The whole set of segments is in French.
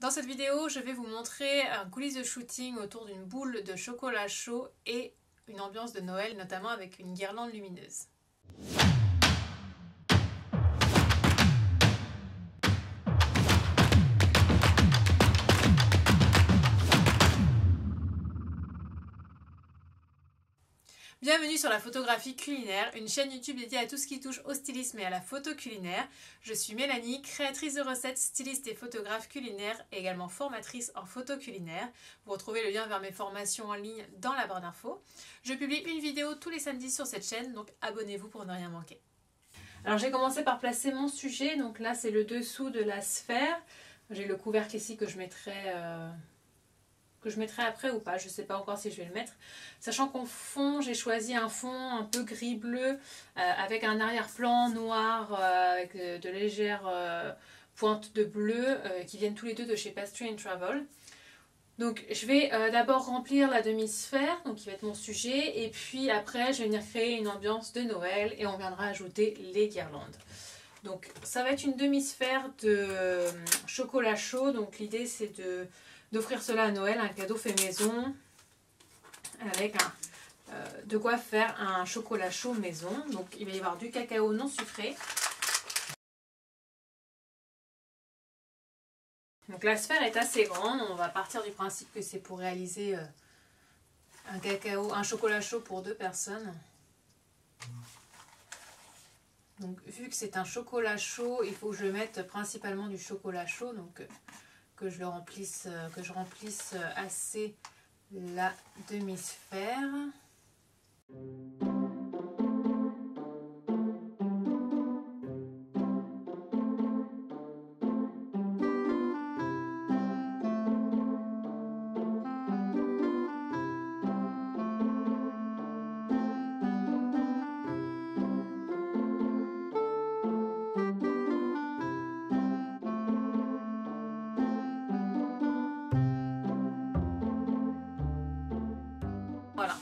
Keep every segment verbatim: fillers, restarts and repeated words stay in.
Dans cette vidéo, je vais vous montrer un coulisses de shooting autour d'une boule de chocolat chaud et une ambiance de Noël, notamment avec une guirlande lumineuse. Bienvenue sur la photographie culinaire, une chaîne YouTube dédiée à tout ce qui touche au stylisme et à la photo culinaire. Je suis Mélanie, créatrice de recettes, styliste et photographe culinaire et également formatrice en photo culinaire. Vous retrouvez le lien vers mes formations en ligne dans la barre d'infos. Je publie une vidéo tous les samedis sur cette chaîne, donc abonnez-vous pour ne rien manquer. Alors j'ai commencé par placer mon sujet, donc là c'est le dessous de la sphère. J'ai le couvercle ici que je mettrai... Euh... que je mettrai après ou pas, je ne sais pas encore si je vais le mettre. Sachant qu'en fond, j'ai choisi un fond un peu gris-bleu euh, avec un arrière-plan noir euh, avec de, de légères euh, pointes de bleu euh, qui viennent tous les deux de chez Pastry and Travel. Donc je vais euh, d'abord remplir la demi-sphère, donc qui va être mon sujet, et puis après je vais venir créer une ambiance de Noël et on viendra ajouter les guirlandes. Donc ça va être une demi-sphère de euh, chocolat chaud, donc l'idée c'est de d'offrir cela à Noël, un cadeau fait maison avec un, euh, de quoi faire un chocolat chaud maison. Donc il va y avoir du cacao non sucré. Donc la sphère est assez grande, on va partir du principe que c'est pour réaliser euh, un cacao, un chocolat chaud pour deux personnes. Donc vu que c'est un chocolat chaud, il faut que je mette principalement du chocolat chaud, donc euh, que je le remplisse, que je remplisse assez la demi-sphère. Voilà.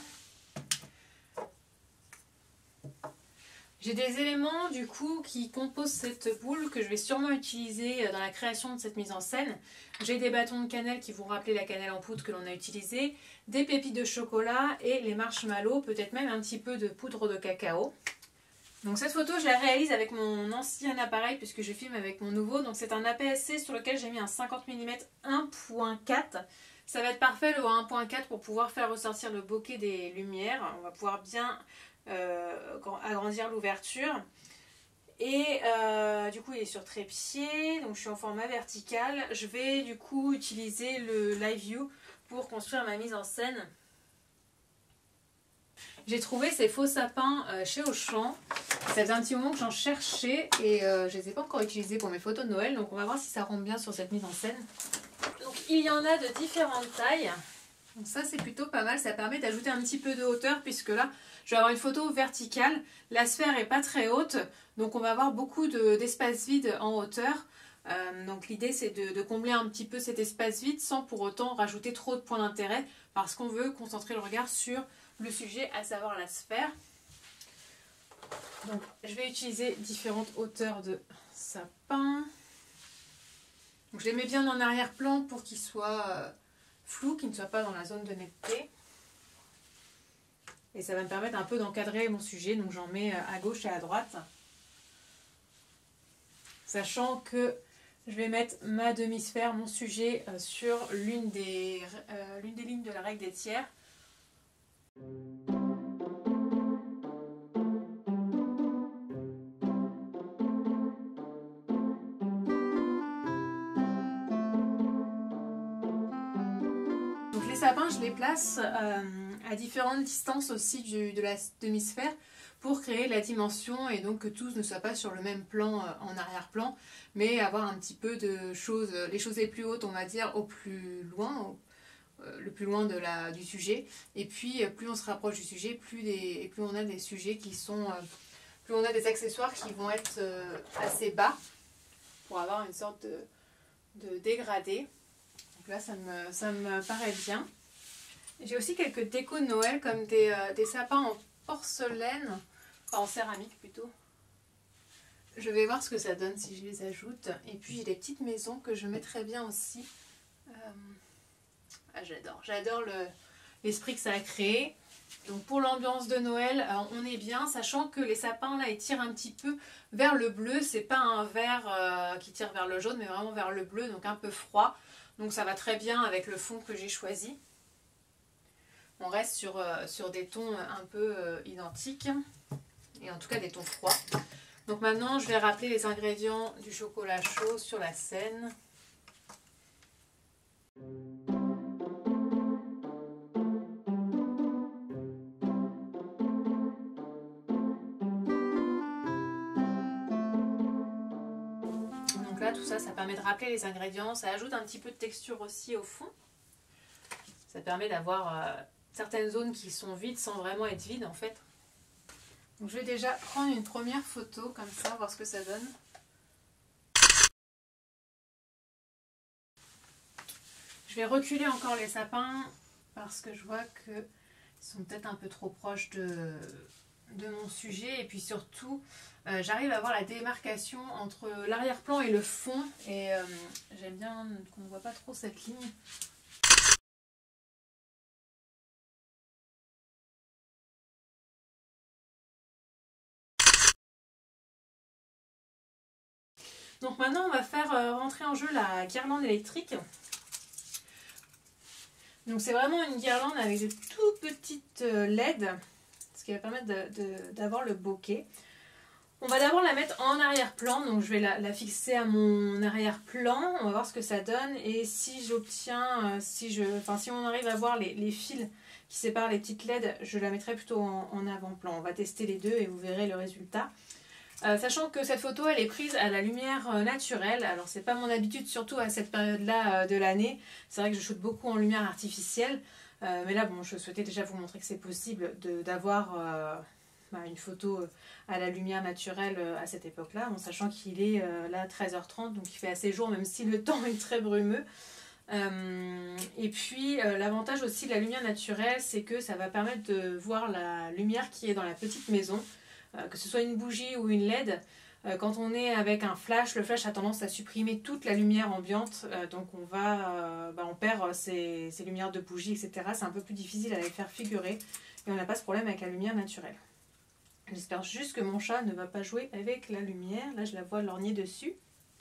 J'ai des éléments du coup qui composent cette boule que je vais sûrement utiliser dans la création de cette mise en scène. J'ai des bâtons de cannelle qui vont rappeler la cannelle en poudre que l'on a utilisée, des pépites de chocolat et les marshmallows, peut-être même un petit peu de poudre de cacao. Donc cette photo je la réalise avec mon ancien appareil puisque je filme avec mon nouveau. Donc c'est un A P S C sur lequel j'ai mis un cinquante millimètres un point quatre. Ça va être parfait le un point quatre pour pouvoir faire ressortir le bokeh des lumières. On va pouvoir bien euh, agrandir l'ouverture. Et euh, du coup il est sur trépied, donc je suis en format vertical. Je vais du coup utiliser le Live View pour construire ma mise en scène. J'ai trouvé ces faux sapins euh, chez Auchan. Ça faisait un petit moment que j'en cherchais et euh, je ne les ai pas encore utilisés pour mes photos de Noël. Donc on va voir si ça rentre bien sur cette mise en scène. Donc il y en a de différentes tailles. Donc ça c'est plutôt pas mal. Ça permet d'ajouter un petit peu de hauteur puisque là je vais avoir une photo verticale. La sphère n'est pas très haute. Donc on va avoir beaucoup d'espace vide en hauteur. Euh, donc l'idée c'est de, de combler un petit peu cet espace vide sans pour autant rajouter trop de points d'intérêt. Parce qu'on veut concentrer le regard sur le sujet, à savoir la sphère. Donc je vais utiliser différentes hauteurs de sapin. Donc, je les mets bien en arrière-plan pour qu'ils soient euh, flous, qu'ils ne soient pas dans la zone de netteté. Et ça va me permettre un peu d'encadrer mon sujet, donc j'en mets à gauche et à droite. Sachant que je vais mettre ma demi-sphère, mon sujet, euh, sur l'une des, euh, l'une des lignes de la règle des tiers. Donc les sapins, je les place euh, à différentes distances aussi du, de la demi-sphère pour créer la dimension et donc que tous ne soient pas sur le même plan euh, en arrière-plan, mais avoir un petit peu de choses, les choses les plus hautes on va dire au plus loin, au, euh, le plus loin de la, du sujet. Et puis plus on se rapproche du sujet, plus, des, plus on a des sujets qui sont, euh, plus on a des accessoires qui vont être euh, assez bas pour avoir une sorte de, de dégradé. Donc là ça me, ça me paraît bien. J'ai aussi quelques décos de Noël comme des, euh, des sapins en porcelaine, enfin en céramique plutôt. Je vais voir ce que ça donne si je les ajoute. Et puis j'ai des petites maisons que je mettrai bien aussi Euh, ah, j'adore, j'adore le, l'esprit que ça a créé. Donc pour l'ambiance de Noël, euh, on est bien, sachant que les sapins là ils tirent un petit peu vers le bleu. C'est pas un vert euh, qui tire vers le jaune, mais vraiment vers le bleu, donc un peu froid. Donc ça va très bien avec le fond que j'ai choisi. On reste sur, euh, sur des tons un peu euh, identiques, et en tout cas des tons froids. Donc maintenant je vais rappeler les ingrédients du chocolat chaud sur la scène. Donc là tout ça, ça permet de rappeler les ingrédients, ça ajoute un petit peu de texture aussi au fond. Ça permet d'avoir euh, certaines zones qui sont vides sans vraiment être vides en fait. Donc je vais déjà prendre une première photo comme ça, voir ce que ça donne. Je vais reculer encore les sapins parce que je vois qu'ils sont peut-être un peu trop proches de, de mon sujet. Et puis surtout, euh, j'arrive à voir la démarcation entre l'arrière-plan et le fond. Et euh, j'aime bien qu'on ne voit pas trop cette ligne. Donc maintenant, on va faire rentrer en jeu la guirlande électrique. Donc c'est vraiment une guirlande avec de tout petites L E D, ce qui va permettre d'avoir le bokeh. On va d'abord la mettre en arrière-plan, donc je vais la, la fixer à mon arrière-plan, on va voir ce que ça donne. Et si j'obtiens, si je, enfin si on arrive à voir les, les fils qui séparent les petites L E D, je la mettrai plutôt en, en avant-plan. On va tester les deux et vous verrez le résultat. Euh, sachant que cette photo elle est prise à la lumière euh, naturelle, alors c'est pas mon habitude surtout à cette période là euh, de l'année, c'est vrai que je shoote beaucoup en lumière artificielle, euh, mais là bon je souhaitais déjà vous montrer que c'est possible d'avoir euh, bah, une photo à la lumière naturelle euh, à cette époque là, en sachant qu'il est euh, là treize heures trente, donc il fait assez jour même si le temps est très brumeux. Euh, et puis euh, l'avantage aussi de la lumière naturelle, c'est que ça va permettre de voir la lumière qui est dans la petite maison. Que ce soit une bougie ou une L E D, euh, quand on est avec un flash, le flash a tendance à supprimer toute la lumière ambiante, euh, donc on va, euh, bah on perd ces, ces lumières de bougie, et cetera. C'est un peu plus difficile à les faire figurer, et on n'a pas ce problème avec la lumière naturelle. J'espère juste que mon chat ne va pas jouer avec la lumière, là je la vois lorgner dessus.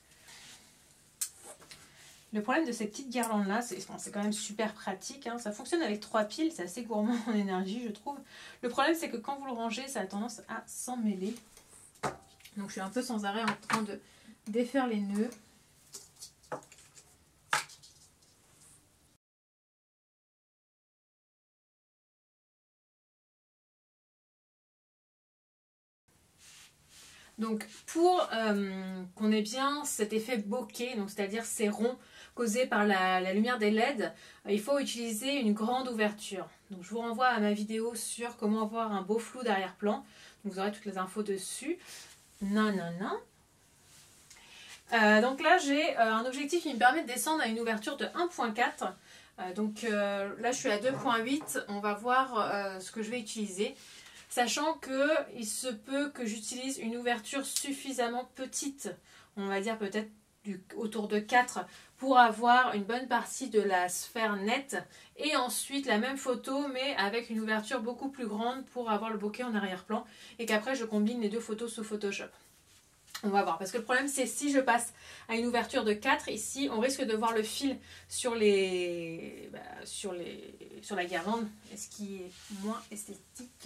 Le problème de ces petites guirlandes là, c'est bon, quand même super pratique, hein. Ça fonctionne avec trois piles, c'est assez gourmand en énergie je trouve. Le problème c'est que quand vous le rangez, ça a tendance à s'emmêler. Donc je suis un peu sans arrêt en train de défaire les nœuds. Donc pour euh, qu'on ait bien cet effet bokeh, donc c'est-à-dire ces ronds causés par la, la lumière des L E D, il faut utiliser une grande ouverture. Donc je vous renvoie à ma vidéo sur comment avoir un beau flou d'arrière-plan. Vous aurez toutes les infos dessus. Non, non, non. Euh, donc là j'ai euh, un objectif qui me permet de descendre à une ouverture de un virgule quatre. Euh, donc euh, là je suis à deux virgule huit. On va voir euh, ce que je vais utiliser. Sachant qu'il se peut que j'utilise une ouverture suffisamment petite, on va dire peut-être autour de quatre, pour avoir une bonne partie de la sphère nette. Et ensuite la même photo mais avec une ouverture beaucoup plus grande pour avoir le bokeh en arrière-plan. Et qu'après je combine les deux photos sous Photoshop. On va voir, parce que le problème c'est si je passe à une ouverture de quatre, ici on risque de voir le fil sur, les, bah, sur, les, sur la guirlande, ce qui est moins esthétique.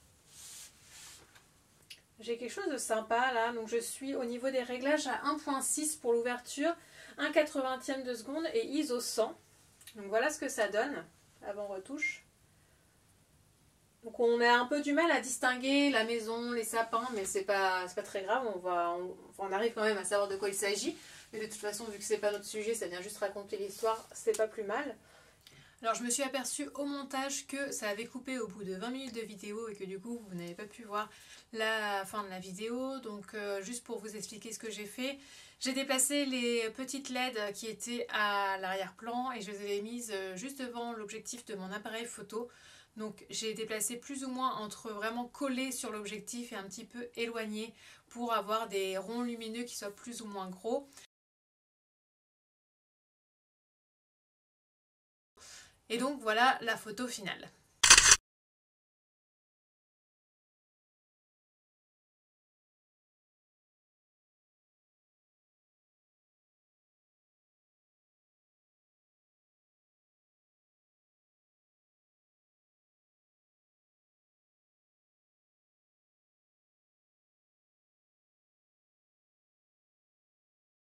J'ai quelque chose de sympa là, donc je suis au niveau des réglages à un virgule six pour l'ouverture, un quatre-vingtième de seconde et I S O cent. Donc voilà ce que ça donne avant retouche. Donc on a un peu du mal à distinguer la maison, les sapins, mais c'est pas, c'est pas très grave, on, va, on, on arrive quand même à savoir de quoi il s'agit. Mais de toute façon, vu que c'est pas notre sujet, ça vient juste raconter l'histoire, c'est pas plus mal. Alors je me suis aperçue au montage que ça avait coupé au bout de vingt minutes de vidéo et que du coup vous n'avez pas pu voir la fin de la vidéo. Donc euh, juste pour vous expliquer ce que j'ai fait, j'ai déplacé les petites L E D qui étaient à l'arrière-plan et je les ai mises juste devant l'objectif de mon appareil photo. Donc j'ai déplacé plus ou moins entre vraiment collé sur l'objectif et un petit peu éloigné pour avoir des ronds lumineux qui soient plus ou moins gros. Et donc voilà la photo finale.